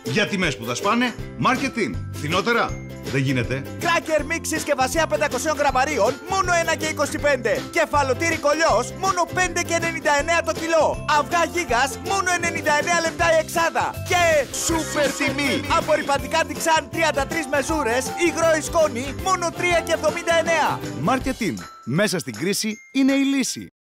Για τιμές που θα σπάνε, Marketing. Φθηνότερα. Δεν γίνεται. Cracker Mix συσκευασία 500 γραμμαρίων, μόνο 1,25. Κεφαλοτήρι κολλιός, μόνο 5,99 το κιλό. Αυγά γίγας, μόνο 99 λεπτά η εξάδα. Και σούπερ τιμή. Απορριπαντικά Tixan 33 μεζούρες, υγρό η σκόνη, μόνο 3,79. Marketing. Μέσα στην κρίση είναι η λύση.